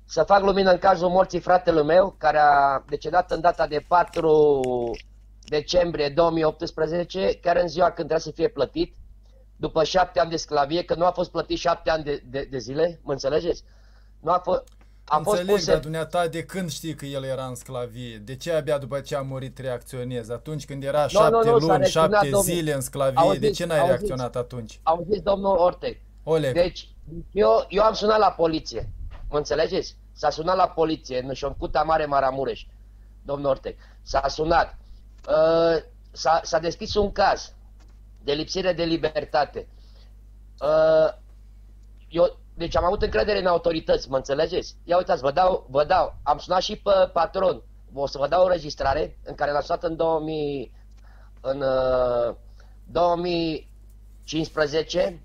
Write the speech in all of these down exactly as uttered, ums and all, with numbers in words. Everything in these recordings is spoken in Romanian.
să fac lumină în cazul morții fratelui meu, care a decedat în data de patru decembrie două mii optsprezece, chiar în ziua când trebuia să fie plătit, după șapte ani de sclavie, că nu a fost plătit șapte ani de, de, de zile, mă înțelegeți? Nu a fost... A Înțeleg, fost puse... dar dumneata de când știi că el era în sclavie? De ce abia după ce a murit reacționezi? Atunci când era no, șapte no, no, luni, șapte domnul. zile în sclavie, Auziți, de ce n-ai auziți, reacționat atunci? Auziți, domnul Orteg. Oleg. Deci, eu, eu am sunat la poliție, mă înțelegeți? S-a sunat la poliție în Șomcuta Mare, Maramureș, domnul Orteg. S-a sunat. Uh, S-a deschis un caz de lipsire de libertate. Uh, eu, deci am avut încredere în autorități, mă înțelegeți? Ia uitați, vă dau, vă dau, am sunat și pe patron, o să vă dau o înregistrare în care l-am sunat în două mii, în uh, două mii cincisprezece,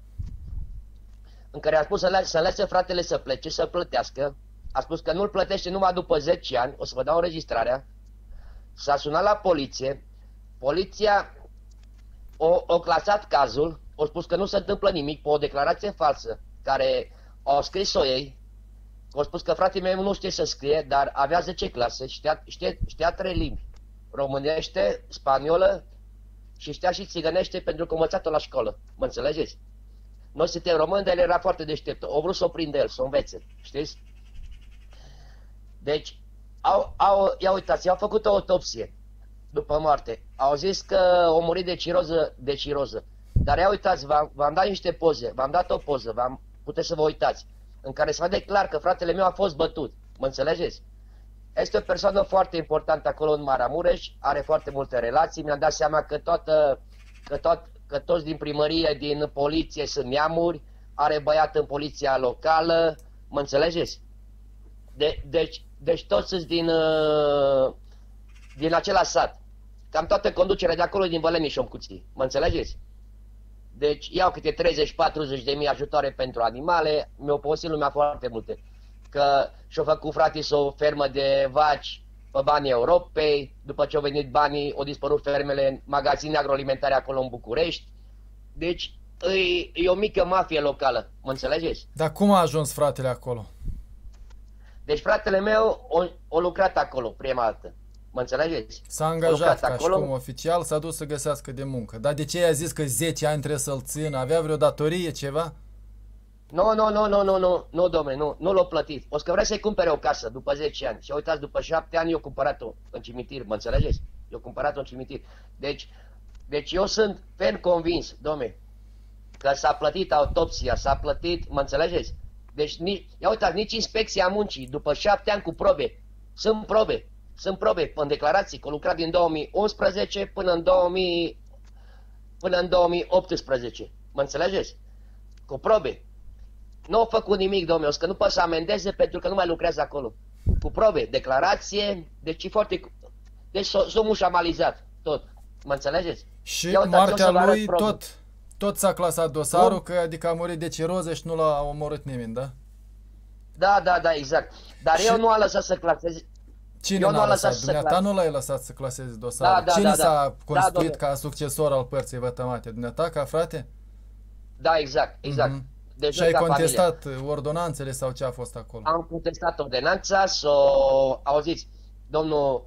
în care a spus să, le, să lase fratele să plece, să plătească. A spus că nu-l plătește numai după zece ani, o să vă dau înregistrarea. S-a sunat la poliție, poliția o, o clasat cazul, au spus că nu se întâmplă nimic, pe o declarație falsă care au scris-o ei. Au spus că fratele meu nu știe să scrie, dar avea zece clase, știa, știa, știa trei limbi, românește, spaniolă și știa și țigănește pentru că învățat-o la școală, mă înțelegeți? Noi suntem români, dar el era foarte deștept, au vrut să o prindă el, să o învețe, știți? Deci, au, au, ia uitați, i-au făcut o autopsie după moarte. Au zis că a murit de ciroză, de ciroză. Dar ia uitați, v-am dat niște poze, v-am dat o poză, puteți să vă uitați, în care se vede clar că fratele meu a fost bătut. Mă înțelegeți? Este o persoană foarte importantă acolo în Maramureș, are foarte multe relații, mi-am dat seama că, toată, că, tot, că toți din primărie, din poliție sunt neamuri, are băiat în poliția locală, mă înțelegeți? De, deci, deci toți sunt din, uh, din acela sat. Cam toată conducerea de acolo din Văleni și Omcuții, mă înțelegeți? Deci iau câte treizeci patruzeci de mii ajutoare pentru animale, mi-au povestit lumea foarte multe. Că și-au făcut frații o fermă de vaci pe banii Europei, după ce au venit banii, au dispărut fermele, magazine agroalimentare acolo în București. Deci e, e o mică mafie locală, mă înțelegeți? Dar cum a ajuns fratele acolo? Deci fratele meu a lucrat acolo prima dată. Mă înțelegeți? S-a angajat ca acolo. Și cum oficial, s-a dus să găsească de muncă. Dar de ce i-a zis că zece ani trebuie să-l țină? Avea vreo datorie, ceva? Nu, nu, nu, nu, nu, nu, nu, domnule, nu, nu l-a plătit. O să că vrea să-i cumpere o casă după zece ani. Și uitați, după șapte ani eu cumpărat-o în cimitir, mă înțelegeți? Eu cumpărat-o în cimitir. Deci, deci eu sunt ferm convins, domnule, că s-a plătit autopsia, s-a plătit, mă înțelegeți? Deci, nici, ia uitați, nici inspecția muncii, după șapte ani cu probe, sunt probe. Sunt probe în declarații că a lucrat din două mii unsprezece până în, două mii, până în două mii optsprezece. Mă înțelegeți? Cu probe. Nu au făcut nimic, domnule, că nu poate să amendeze pentru că nu mai lucrează acolo. Cu probe, declarație, deci foarte... Deci s-o mușamalizat tot. Mă înțelegeți? Și moartea lui tot, tot s-a clasat dosarul, nu? Că adică a murit de ciroză și nu l-a omorât nimeni, da? Da, da, da, exact. Dar și... eu nu am lăsat să claseze. Cine n-a lăsat? Dumneata nu l-ai lăsat să claseze dosarul. Da, da, Cine da, da. s-a constituit da, ca succesor al părții vătămate? Dumneata, ca frate? Da, exact, exact. Mm-hmm. Deci și ai contestat familie. Ordonanțele sau ce a fost acolo? Am contestat ordonanța, s-o, auziți, domnul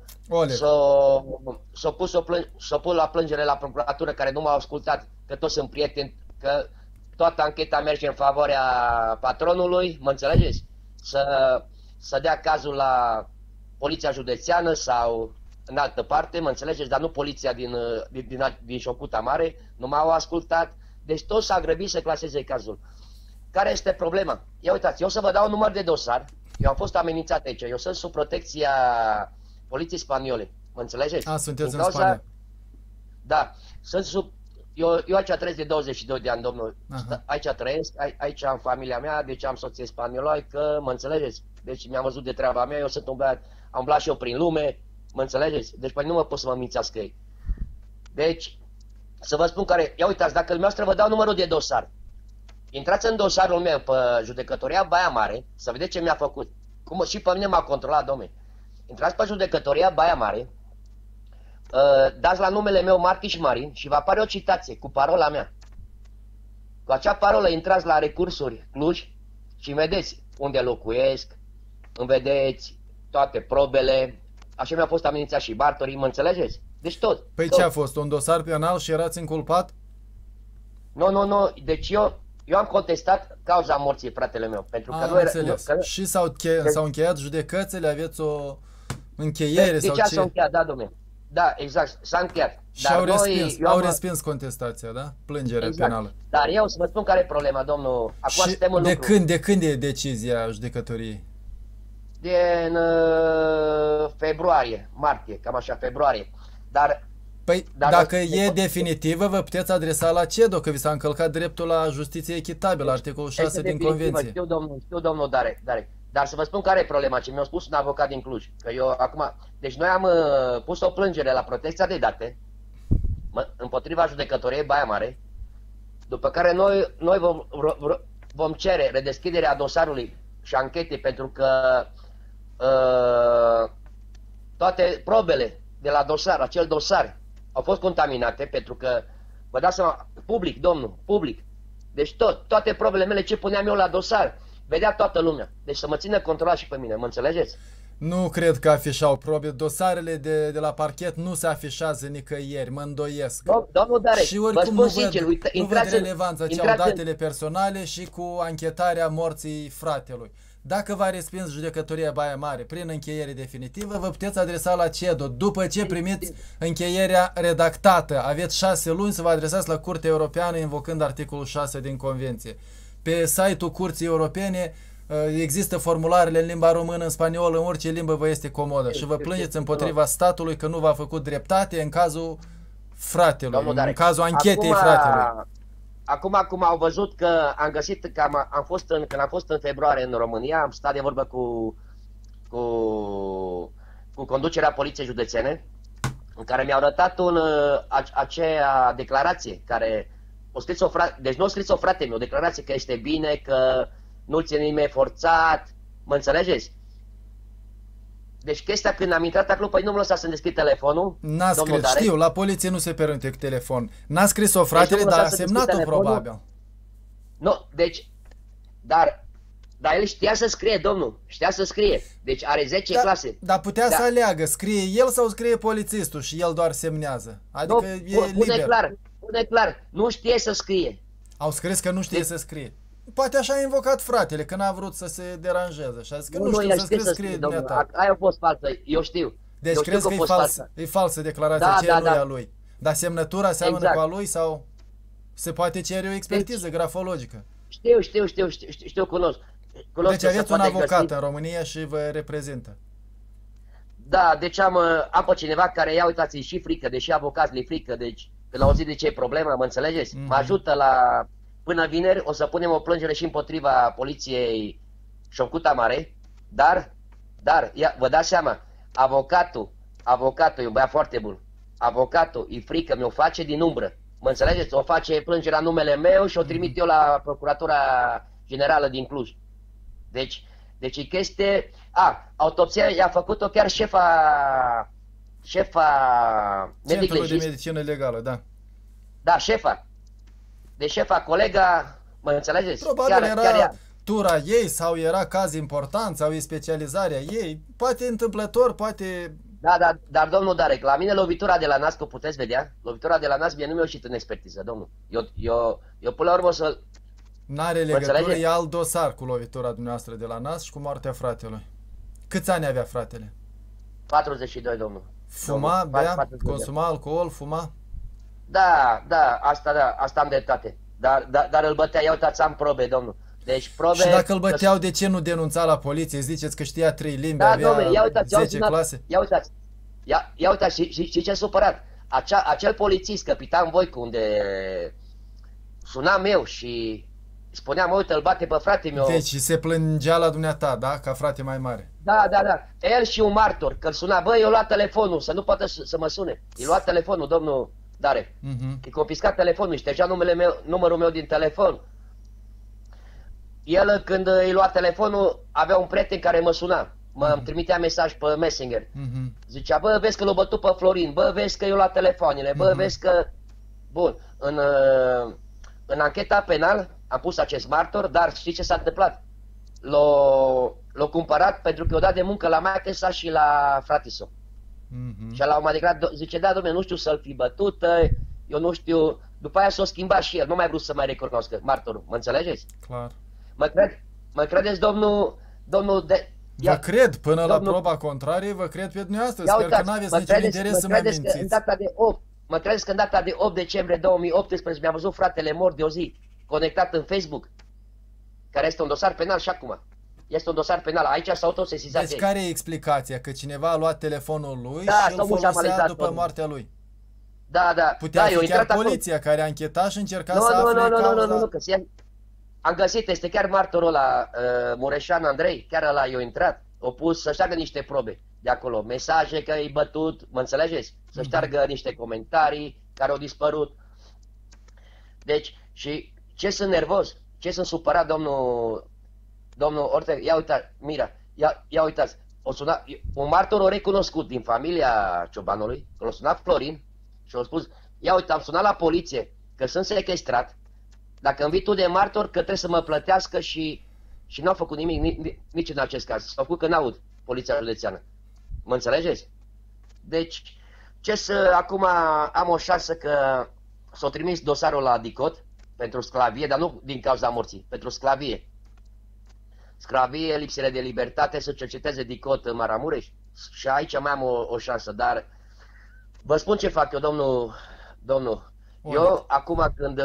s-a pus, pus la plângere la procuratură care nu m-au ascultat, că toți sunt prieteni, că toată ancheta merge în favoarea patronului, mă înțelegeți? Să, să dea cazul la poliția județeană sau în altă parte, mă înțelegeți, dar nu poliția din, din, din, din Șomcuta Mare, nu m-au ascultat, deci toți s-a grăbit să claseze cazul. Care este problema? Ia uitați, eu o să vă dau un număr de dosar, eu am fost amenințat aici, eu sunt sub protecția poliției spaniole, mă înțelegeți? A, sunteți în, în Spania. Da, sunt sub... Eu, eu aici trăiesc de douăzeci și doi de ani, domnul. Aha. Aici trăiesc, aici am familia mea, deci am soție spaniolă, că mă înțelegeți? Deci mi-am văzut de treaba mea, eu sunt un băiat, am umblat și eu prin lume, mă înțelegeți? Deci păi nu mă pot să mă mințească ei. Deci, să vă spun care... Ia uitați, dacă dumneavoastră vă dau numărul de dosar, intrați în dosarul meu pe judecătoria Baia Mare, să vedeți ce mi-a făcut. Cum și pe mine m-a controlat, domne. Intrați pe judecătoria Baia Mare, dați la numele meu Martiș Marin și va apare o citație cu parola mea. Cu acea parolă intrați la recursuri Cluj și vedeți unde locuiesc, îmi vedeți toate probele, așa mi-a fost amenințat și martorii, mă înțelegeți? Deci tot. Păi tot. ce a fost? Un dosar penal și erați inculpat? Nu, nu, nu, deci eu, eu am contestat cauza morții fratele meu, pentru că am nu era... înțeles. Nu, că... Și s-au deci... încheiat judecățile, aveți o încheiere de, sau deci ce? s-a încheiat, da, domnule. Da, exact, s-a încheiat. Și au respins, au respins contestația, da? Plângerea exact. penală. Dar eu să vă spun care e problema, domnul. Acum și suntem în de lucru. când, de când e decizia judecătoriei? Din uh, februarie, martie, cam așa, februarie. Dar, păi dar dacă nu, e definitivă, vă puteți adresa la CEDO, că vi s-a încălcat dreptul la justiție echitabilă, articolul șase din Convenție. Știu, domnul, știu, domnul Dare, Dare. Dar să vă spun care e problema, ce mi-a spus un avocat din Cluj. Că eu acum, deci noi am uh, pus o plângere la protecția de date mă, împotriva judecătoriei Baia Mare, după care noi, noi vom, vom cere redeschiderea dosarului și anchetei pentru că uh, toate probele de la dosar, acel dosar, au fost contaminate pentru că, vă dați seama, public, domnul, public. Deci tot, toate probele mele ce puneam eu la dosar, vedea toată lumea. Deci să mă țină controlat și pe mine, mă înțelegeți? Nu cred că afișau probe. Dosarele de, de la parchet nu se afișează nicăieri, mă îndoiesc. Dom Domnul Dare, și oricum nu văd, sincer, uite, nu văd relevanța ce au datele în... personale și cu anchetarea morții fratelui. Dacă v-a respins judecătoria Baia Mare prin încheiere definitivă, vă puteți adresa la CEDO. După ce primiți încheierea redactată, aveți șase luni să vă adresați la Curtea Europeană invocând articolul șase din Convenție. Pe site-ul Curții Europene există formularele în limba română, în spaniolă, în orice limbă vă este comodă și vă plângeți împotriva statului că nu v-a făcut dreptate în cazul fratelui, în cazul anchetei acum, fratelui. Acum, acum au văzut că am găsit că am, am fost în, când am fost în februarie în România, am stat de vorbă cu, cu, cu conducerea Poliției Județene, în care mi-au arătat un, a, acea declarație, care o scris o frate, deci nu o scris o frate meu, o declarație că este bine, că nu ține nimeni forțat, mă înțelegeți? Deci chestia când am intrat acolo, păi nu mă lăsa să-mi deschid telefonul. N-a scris, știu, la poliție nu se permite cu telefon. N-a scris-o fratele, deci dar a semnat-o probabil. Nu, deci, dar, dar el știa să scrie, domnul, știa să scrie. Deci are zece da, clase. Dar putea da. să aleagă, scrie el sau scrie polițistul și el doar semnează. Adică nu, e pune liber. clar, pune clar, nu știe să scrie. Au scris că nu știe deci, să scrie. Poate așa a invocat fratele, că n-a vrut să se deranjeze și a zis că nu, nu știu să scrie, să scrie dumneata. Aia a fost falsă, eu știu. Deci eu crezi știu că, că e, fals, e falsă declarația, da, ce da, e lui da. a lui. Dar semnătura seamănă exact. cu a lui sau se poate cere o expertiză deci, grafologică? Știu, știu, știu, știu, știu, știu cunosc. cunosc. Deci aveți un avocat găsi. în România și vă reprezintă. Da, deci am, am pe cineva care, ia uitați, și frică, deși avocat le frică, deci când au auzit de ce e problema, mă înțelegeți? Mm-hmm. Mă ajută la... Până vineri o să punem o plângere și împotriva poliției Șoncuta Mare, dar, dar, ia, vă dați seama, avocatul, avocatul e un băiat foarte bun, avocatul, e frică, mi-o face din umbră, mă înțelegeți? O face plângerea numele meu și o trimit eu la Procuratura Generală din Cluj. Deci, deci e chestie, a, autopsia i-a făcut-o chiar șefa, șefa medic legist. Centrul de medicină legală, da. Da, șefa. De șefa, colega, mă înțelegeți? Probabil chiar, era chiar tura ei sau era caz important sau e specializarea ei. Poate întâmplător, poate... Da, da, dar domnul Darek, la mine lovitura de la nas, că puteți vedea, lovitura de la nas mie nu mi-a ieșit în expertiză, domnul. Eu, eu, eu până la urmă să... N-are legătură, e alt dosar cu lovitura dumneavoastră de la nas și cu moartea fratelui. Câți ani avea fratele? patruzeci și doi, domnul. Fuma, bea, consuma alcool, fuma? Da, da, asta da, asta am dreptate. Dar, dar, dar îl bătea, ia uitați, am probe, domnul. Deci probe... Și dacă îl băteau, de ce nu denunța la poliție? Ziceți că știa trei limbi, da, avea domnule, ia uitați, zece ia clase? Ia uitați, ia, ia uitați, și, și, și ce supărat. Acea, acel polițist, capitan Voicu, unde sunam eu și spuneam, uite, îl bate pe frate meu. Deci se plângea la dumneata, da? Ca frate mai mare. Da, da, da. El și un martor, că îl suna, băi, eu luat telefonul, să nu poată să, să mă sune. I-a luat telefonul, domnul Dare. Uh-huh. I-a confiscat telefonul, ștergea numele meu, numărul meu din telefon. El, când îi lua telefonul, avea un prieten care mă suna. Mă uh-huh. trimitea mesaj pe Messenger. Uh-huh. Zicea, bă, vezi că l-a bătut pe Florin, bă, vezi că i-a luat telefoanele, bă, uh-huh. vezi că... Bun, în, în ancheta penal am pus acest martor, dar știi ce s-a întâmplat? L-o, l-a cumpărat pentru că i-a dat de muncă la maică sa și la frate său. Mhm. Și la un moment dat zice, da, dom'le, nu știu să-l fi bătut, eu nu știu. După aia s-a schimbat și el, nu mai vrut să mai recunoască martorul, mă înțelegeți? Clar. Mă, cred, mă credeți, domnul, domnul de... Vă Ia, cred, până la domnul- proba contrarie, vă cred pe dumneavoastră. ia Sper că uitați, n-aveți mă niciun credeți, interes mă să mai credeți că în mințiți. data de opt, mă credeți că în data de opt decembrie două mii optsprezece mi-am văzut fratele mort de o zi, conectat în Facebook, care este un dosar penal și acum. Este un dosar penal, aici s-a autosesizat Deci ei. care e explicația? Că cineva a luat telefonul lui Da, și îl s-au folosea mușamalizat după totul. moartea lui. Da, da, Putea da, eu fi chiar intrat acolo. poliția care a închetat și încerca Nu, să nu, afle nu, nu, nu, cauza. nu, nu, nu, că se- am găsit, este chiar martorul ăla, uh, Mureșan Andrei, chiar ăla i-a intrat, a pus să șteargă niște probe de acolo, mesaje că e bătut, mă înțelegeți? Să Mhm. șteargă niște comentarii care au dispărut. Deci, și ce sunt nervos, ce sunt supărat, domnul, domnul Ortega, ia uitați, Mira, ia, ia uitați, o suna, un martor o recunoscut din familia Ciobanului, l-a sunat Florin și a spus, ia uite, am sunat la poliție că sunt sequestrat, dacă îmi vii tu de martor că trebuie să mă plătească și, și n-au făcut nimic, nici, nici în acest caz, s-au făcut că n-aud poliția județeană, mă înțelegeți? Deci, ce să, acum am o șansă că s-a trimis dosarul la DICOT pentru sclavie, dar nu din cauza morții, pentru sclavie. Sclavie, lipsire de libertate, să cerceteze DICOT în Maramureș și aici mai am o, o șansă, dar vă spun ce fac eu, domnul, domnul. Eu, acum când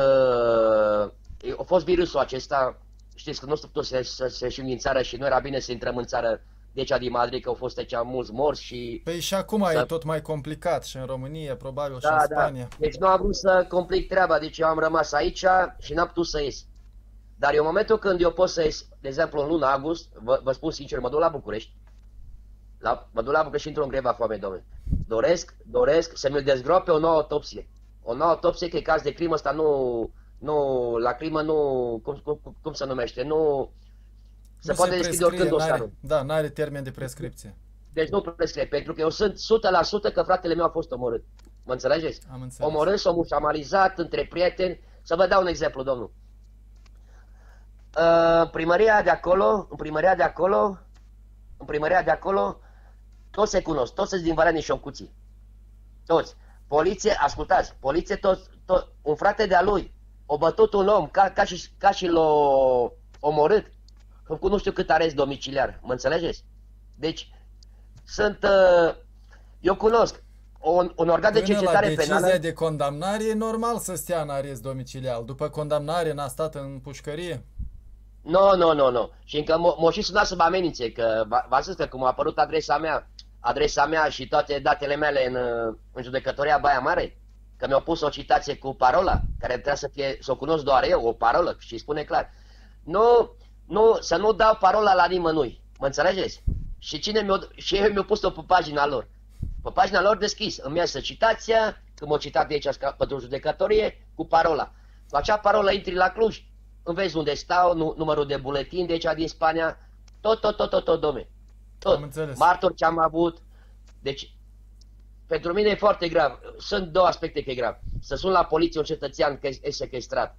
uh, a fost virusul acesta, știți că nu s-a putut să, să, să ieșim din țară și nu era bine să intrăm în țară de aici din Madrid, că au fost aici mulți morți și... Păi și acum Să- e tot mai complicat și în România, probabil și Da, în da. Spania. Deci nu am vrut să complic treaba, deci eu am rămas aici și n-am putut să ies. Dar eu în momentul când eu pot să ies, de exemplu în luna august, vă, vă spun sincer, mă duc la București, la, mă duc la București și intru în greva foame, domnule. Doresc, doresc să mi-l dezgroape o nouă autopsie. O nouă autopsie, că e caz de crimă, ăsta nu, nu, la crimă nu, cum, cum, cum se numește, nu, se Nu poate deschide oricând prescrie, dosarul. n-are, da, n-are termen de prescripție. Deci nu prescrie, pentru că eu sunt o sută la sută că fratele meu a fost omorât. Mă înțelegeți? Am înțeles. Omorât, s-a mușamalizat între prieteni. Să vă dau un exemplu, domnul. În primăria de acolo, în primăria de acolo, în primăria de acolo, toți se cunosc, toți sunt din Valea Nișoncuții. Toți. Poliție, ascultați, poliție, toți, toți, un frate de-a lui, o bătut un om, ca, ca și, ca și l-a omorât, cu nu știu cât arest domiciliar, mă înțelegeți? Deci, sunt, uh, eu cunosc un, un organ de Până la cercetare decizia penală. de condamnare e normal să stea în arest domiciliar. După condamnare n-a stat în pușcărie? Nu, nu, nu, nu. Și încă m-a și sunat să mă amenințe, că v-am spus că cum a apărut adresa mea, adresa mea și toate datele mele în, în judecătoria Baia Mare, că mi-au pus o citație cu parola, care trebuia să fie, să o cunosc doar eu, o parolă, și spune clar. Nu, nu, să nu dau parola la nimănui, mă înțelegeți? Și cine mi-a, și ei mi-au pus-o pe pagina lor. Pe pagina lor deschis, îmi iasă citația, că m-au citat de aici pentru judecătorie, cu parola. Cu acea parolă intri la Cluj, îmi vezi unde stau, nu, numărul de buletin de aici din Spania, tot, tot, tot, tot, tot, domne. Tot. Am înțeles. Martori ce am avut. Deci, pentru mine e foarte grav. Sunt două aspecte că e grav. Să sun la poliție un cetățean că este sequestrat.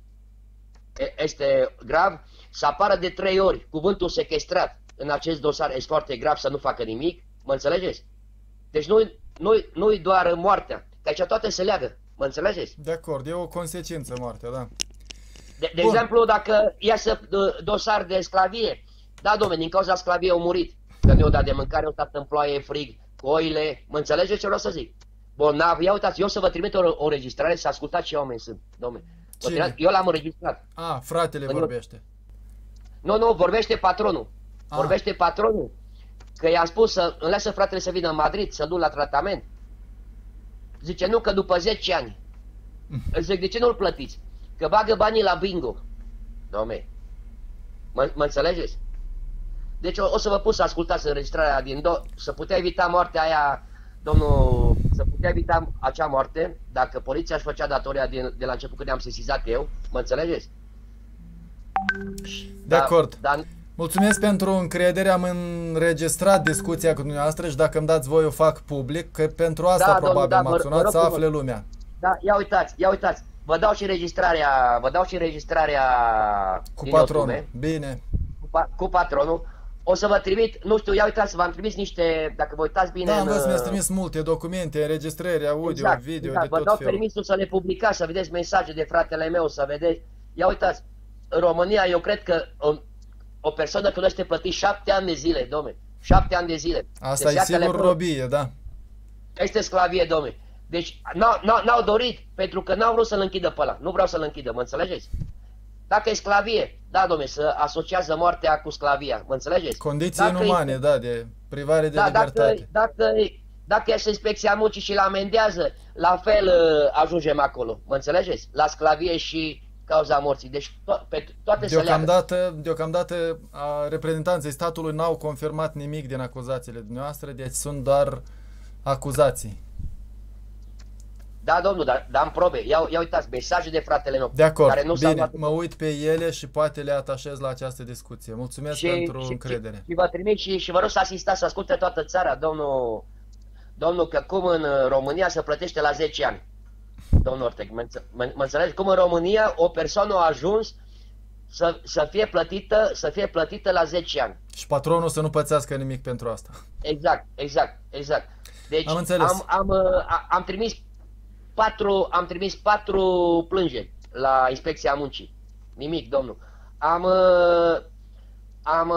Este grav. Să apară de trei ori cuvântul sequestrat în acest dosar este foarte grav, să nu facă nimic. Mă înțelegeți? Deci nu-i nu nu doar moartea, că aici toate se leagă. Mă înțelegeți? De acord, e o consecință moartea, da. De, de Bun. exemplu, dacă iasă dosar de sclavie, da, domnule, din cauza sclaviei au murit, că nu i-au dat de mâncare, au stat în ploaie, frig, cu oile, mă înțelegeți ce vreau să zic? Bolnav, ia uitați, eu să vă trimit o, o înregistrare să ascultați ce oameni sunt, domnule. Cine? Eu l-am înregistrat. A, fratele Păi nu. vorbește. Nu, nu, vorbește patronul. Ah. Vorbește patronul. Că i-am spus să îmi lasă fratele să vină în Madrid, să duc la tratament. Zice, nu, că după zece ani. Îl zic, de ce nu-l plătiți? Că bagă banii la bingo. Dom'le, mă, mă înțelegeți? Deci o, o să vă pun să ascultați înregistrarea din do, să putea evita moartea aia, domnul, să putea evita acea moarte, dacă poliția își făcea datoria din, de la început când am sesizat eu, mă înțelegeți? De acord. Dar Mulțumesc pentru încredere, am înregistrat discuția cu dumneavoastră și dacă îmi dați voi o fac public, că pentru asta Da, probabil domnul, da, m-ați vă- sunat vă să rog afle frumos. lumea. Da, ia uitați, ia uitați. Vă dau și înregistrarea, vă dau și înregistrarea Cu din patronul. YouTube, Bine. cu, pa, cu patronul. o să vă trimit, nu știu, ia uitați, v-am trimis niște, dacă vă uitați bine... Da, am în, văzut, mi-ați trimis multe documente, înregistrări, audio, exact, video, exact. de Vă tot dau felul. permisul să le publicați, să vedeți mesaje de fratele meu, să vedeți... Ia uitați, în România eu cred că o, o persoană cunoaște plăti șapte ani de zile, domne. Șapte ani de zile. Asta Deci, e sigur telefonul robie, da. este sclavie, domne. Deci n-au dorit, pentru că n-au vrut să-l închidă pe ăla. Nu vreau să-l închidă, mă înțelegeți? Dacă e sclavie, da, domne, să asociază moartea cu sclavia, mă înțelegeți? Condiții Dacă inumane, e, da, de privare de da, libertate. Dacă, dacă, dacă este inspecția muncii și la amendează, la fel uh, ajungem acolo, mă înțelegeți? La sclavie și cauza morții. Deci to pe toate se leagă. Deocamdată, deocamdată a, reprezentanții statului n-au confirmat nimic din acuzațiile dumneavoastră, deci sunt doar acuzații. Da, domnul, dar da, am probe. Ia, ia uitați, mesaje de fratele meu. De acord, care nu bine, mă uit pe ele și poate le atașez la această discuție. Mulțumesc și, pentru și, încredere. Și, și vă trimit și, și vă rog să asistați, să asculte toată țara, domnul, domnul, că cum în România se plătește la zece ani. Domnul Orteg, mă, mă, mă înțelegi? Cum în România o persoană a ajuns să, să, fie plătită, să fie plătită la zece ani. Și patronul să nu pățească nimic pentru asta. Exact, exact, exact. Deci am, înțeles. am, am, am, am trimis patru, am trimis patru plângeri la Inspecția Muncii. Nimic, domnul. Am, am,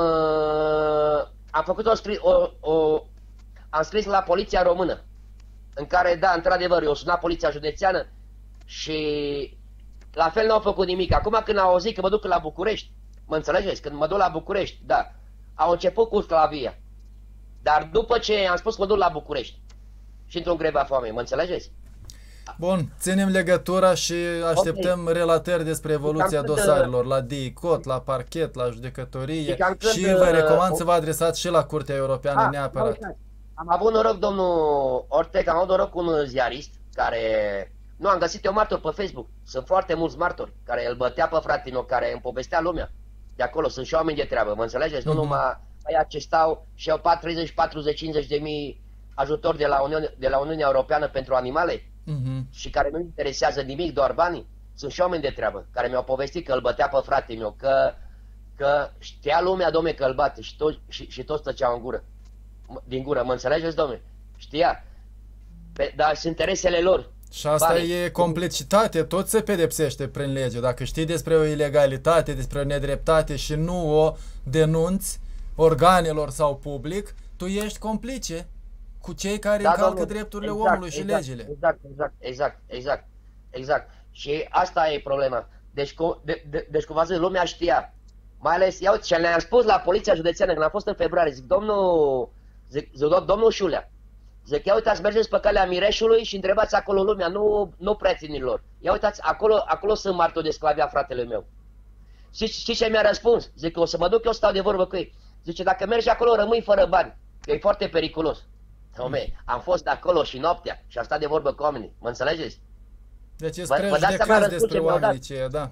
am făcut o, scris, o, o am scris la Poliția Română, în care, da, într-adevăr, eu sunat Poliția Județeană și la fel n-au făcut nimic. Acum când au auzit că mă duc la București, mă înțelegeți? Când mă duc la București, da, au început cu sclavia. Dar după ce am spus că mă duc la București și într-un greva foamei, mă înțelegeți? Bun, ținem legătura și așteptăm okay. relatări despre evoluția dosarelor la DICOT, la parchet, la judecătorie și, și vă recomand uh, să vă adresați și la Curtea Europeană a, neapărat. Am avut noroc, domnul Orteg, am avut noroc cu un ziarist care... Nu, am găsit eu martor pe Facebook. Sunt foarte mulți martori care îl bătea pe fratele meu, care îmi povestea lumea. De acolo sunt și oameni de treabă, mă înțelegeți? Uh-huh. Nu numai aia ce stau și au treizeci, patruzeci, cincizeci de mii ajutori de la, Uniune, de la Uniunea Europeană pentru animale uh-huh. și care nu interesează nimic, doar banii. Sunt și oameni de treabă care mi-au povestit că îl bătea pe fratele meu, că, că știa lumea, domne, că îl bate și, to și, și toți stăceau în gură. Din gură, mă înțelegeți, domne? Știa. Pe, dar sunt interesele lor. Și asta banii. E complicitate, tot se pedepsește prin lege. Dacă știi despre o ilegalitate, despre o nedreptate și nu o denunți organelor sau public, tu ești complice cu cei care da, încalcă domnul, drepturile exact, omului și exact, legile. Exact, exact, exact, exact, exact. Și asta e problema. Deci, cu, de, de, deci cum v-am zis, lumea știa. Mai ales, iau, și le-am spus la Poliția Județeană, când am fost în februarie, zic, domnul, zic, zic domnul Șulea, zic, ia uitați, mergeți pe calea Mireșului și întrebați acolo lumea, nu, nu prietenilor. Ia uitați, acolo, acolo sunt martori de sclavia fratele meu. Și știți ce mi-a răspuns? Zic că o să mă duc, eu stau de vorbă cu ei. Zice, dacă mergi acolo, rămâi fără bani, că e foarte periculos. Dom'le, am fost acolo și noaptea și am stat de vorbă cu oamenii, mă înțelegeți? Deci îți spre judecăți despre oamenii aceia, da.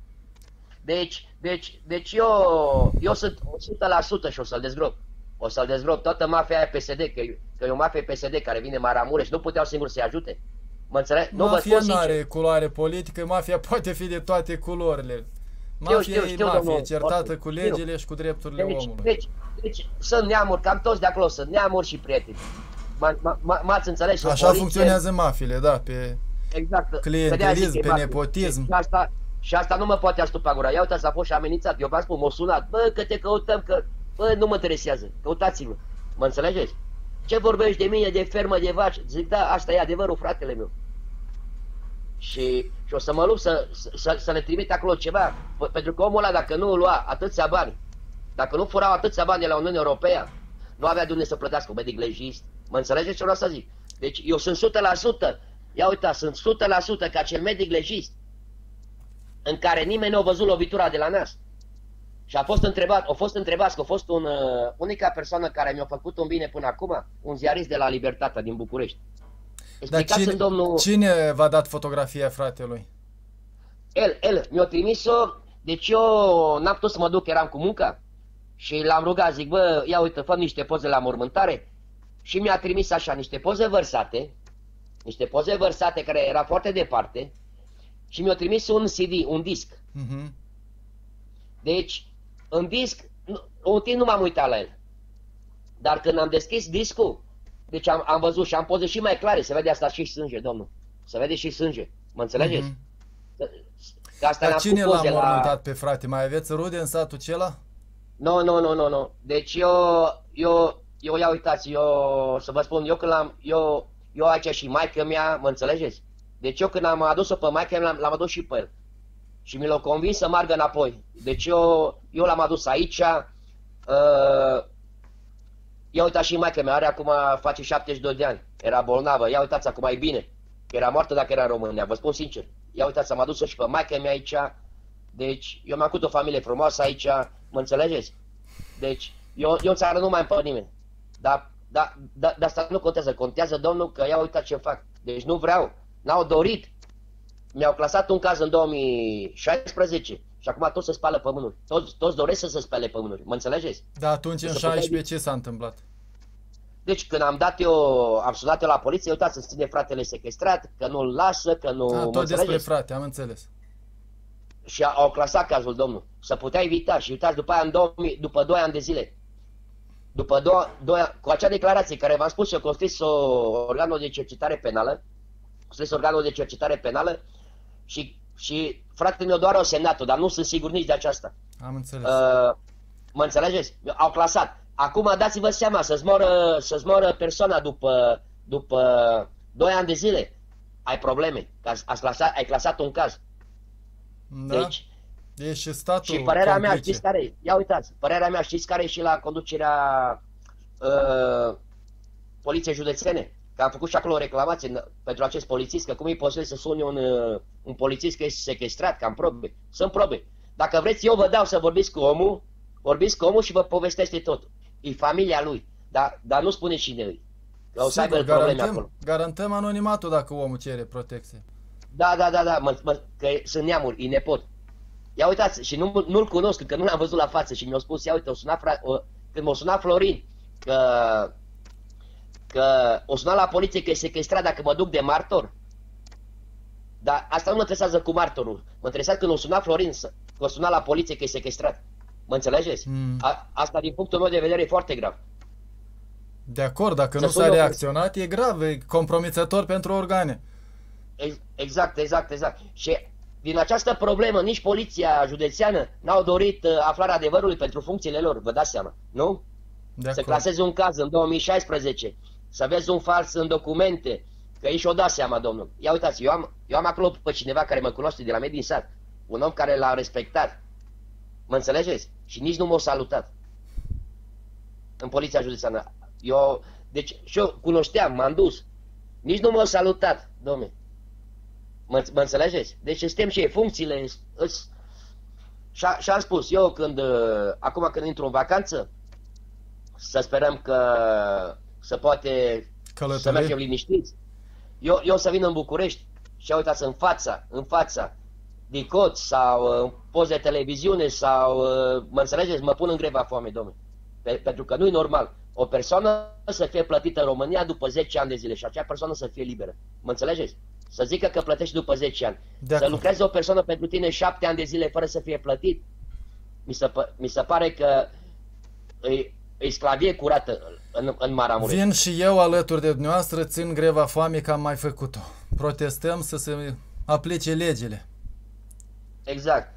Deci, deci, deci eu, eu sunt o sută la sută și o să-l dezgrop. O să-l dezgrop toată mafia aia P S D, că, că e o mafie P S D care vine Maramureș, nu puteau singur să-i ajute. Mă înțeleg? Mafia nu are culoare politică, mafia poate fi de toate culorile. Mafia știu, știu, știu, e mafie, certată oricum, cu legile știu. Și cu drepturile deci, omului. Deci, deci sunt neamuri, cam toți de acolo sunt neamuri și prieteni. M-ați înțeles? Așa poliție, funcționează mafiile, da, pe exact, clientelism, pe nepotism. Și asta, și asta nu mă poate astupa gura. Ia uitați, a fost și amenințat. Eu v-am spus, m-au sunat. Bă, că te căutăm, că... Bă, nu mă interesează. Căutați-vă. Mă înțelegeți? Ce vorbești de mine, de fermă, de vaci? Zic, da, asta e adevărul, fratele meu. Și, și o să mă lupt să, să, să le trimit acolo ceva. Pentru că omul ăla, dacă nu lua atâția bani, dacă nu furau atâția bani de la Uniunea Europeană, nu avea de unde să plătească un medic legist. Mă înțelegeți ce vreau să zic? Deci eu sunt o sută la sută. Ia uitați, sunt o sută la sută ca acel medic legist în care nimeni nu a văzut lovitura de la nas. Și a fost întrebat, a fost întrebat că a fost un, uh, unica persoană care mi-a făcut un bine până acum, un ziarist de la Libertatea din București. Dar cine, domnul... cine v-a dat fotografia fratelui? El, el, mi-a trimis-o, deci eu n-am putut să mă duc, eram cu munca și l-am rugat, zic, bă, ia uite, fă niște poze la mormântare și mi-a trimis așa niște poze vărsate, niște poze vărsate care era foarte departe și mi-a trimis un C D, un disc. Uh-huh. Deci, în disc nu, un timp nu m-am uitat la el. Dar când am deschis discul, deci am, am văzut și am poze și mai clare, se vede asta și sânge, domnul. Se vede și sânge, mă înțelegeți? Mm-hmm. Că asta Dar cine l-a mormântat la... pe frate? Mai aveți rude în satul acela? Nu, nu, nu, nu, nu. Deci eu, eu, eu, ia uitați, eu, să vă spun, eu când l-am, eu, eu aici și maică mea, mă înțelegeți? Deci eu când am adus-o pe maică mea, l-am adus și pe el. Și mi l-a convins să meargă înapoi. Deci eu, eu l-am adus aici, uh, ia uitați și maică mea, are acum, face șaptezeci și doi de ani, era bolnavă, ia uitați acum e bine. Era moartă dacă era în România, vă spun sincer. Ia uitați, am adus-o și pe maică mea aici. Deci, eu mi-am făcut o familie frumoasă aici, mă înțelegeți? Deci, eu, eu în țară nu mai am pe nimeni. Dar da, da, da, asta nu contează. Contează, domnul, că ia uitați ce fac. Deci nu vreau. N-au dorit. Mi-au clasat un caz în două mii șaisprezece și acum toți se spală pământul. Toți, toți doresc să se spele pământul. Mă înțelegeți? Da, atunci în șaisprezece ce s-a întâmplat? Deci când am dat eu, am sunat eu la poliție, uitați, să ține fratele sequestrat, că nu-l lasă, că nu... A, tot despre frate, am înțeles. Și au clasat cazul, domnul. Se putea evita și uitați, după aia, în două mii, după doi ani de zile, după doi ani, cu acea declarație care v-am spus eu, că a scris o organul de cercetare penală, a scris organul de cercetare penală și, și fratele meu doar o semnat-o, dar nu sunt sigur nici de aceasta. Am înțeles. Uh, mă înțelegeți? Au clasat. Acum dați-vă seama, să-ți moră, să-ți moră persoana după, după doi ani de zile, ai probleme, că ați clasat, ai clasat un caz. Da. Deci, e și statul și părerea complice. mea, știți care e? Ia uitați, părerea mea, știți care e și la conducerea uh, poliției județene? Că am făcut și acolo o reclamație pentru acest polițist, că cum e posibil să suni un, uh, un polițist că este sequestrat, că am probe. Sunt probe. Dacă vreți, eu vă dau să vorbiți cu omul, vorbiți cu omul și vă povestește tot. E familia lui, dar, dar nu spune cine e. Că o să aibă probleme acolo. Garantăm anonimatul dacă omul cere protecție. Da, da, da, da, mă, mă, că sunt neamuri, e nepot. Ia uitați, și nu, nu-l cunosc, că nu l-am văzut la față și mi-a spus, ia uite, o suna fra, o, când m-a sunat Florin, că, că o suna la poliție că e sequestrat dacă mă duc de martor. Dar asta nu mă interesează cu martorul, mă interesează când o suna Florin, că o suna la poliție că e sequestrat. Mă înțelegeți? Mm. A, asta din punctul meu de vedere e foarte grav. De acord, dacă să nu s-a reacționat, e grav, e compromițător pentru organe. Exact, exact, exact. Și din această problemă, nici poliția județeană n-au dorit uh, aflarea adevărului pentru funcțiile lor, vă dați seama, nu? De să claseze un caz în două mii șaisprezece, să vezi un fals în documente, că ei și-o dat seama, domnul. Ia uitați, eu am, eu am acolo pe cineva care mă cunoaște de la mine din sat, un om care l-a respectat, mă înțelegeți? Și nici nu m-a salutat în poliția județeană. Eu, deci, și eu cunoșteam, m-am dus, nici nu m-a salutat, domnule. Mă, mă înțelegeți? Deci suntem și ei, funcțiile îs... și, și am spus, eu când, acum când intru în vacanță, să sperăm că se poate călătorie. Să mergem liniștiți. Eu, eu să vin în București și uitați în fața, în fața, de cot sau în poze de televiziune sau, mă înțelegeți, mă pun în greva foame, domnule. Pe, pentru că nu e normal o persoană să fie plătită în România după zece ani de zile și acea persoană să fie liberă. Mă înțelegeți? Să zică că plătești după zece ani. De să lucreze o persoană pentru tine șapte ani de zile fără să fie plătit, mi se, mi se pare că e, e sclavie curată în, în Maramureș. Vin și eu alături de dumneavoastră, țin greva foamei că am mai făcut-o. Protestăm să se aplice legile. Exact.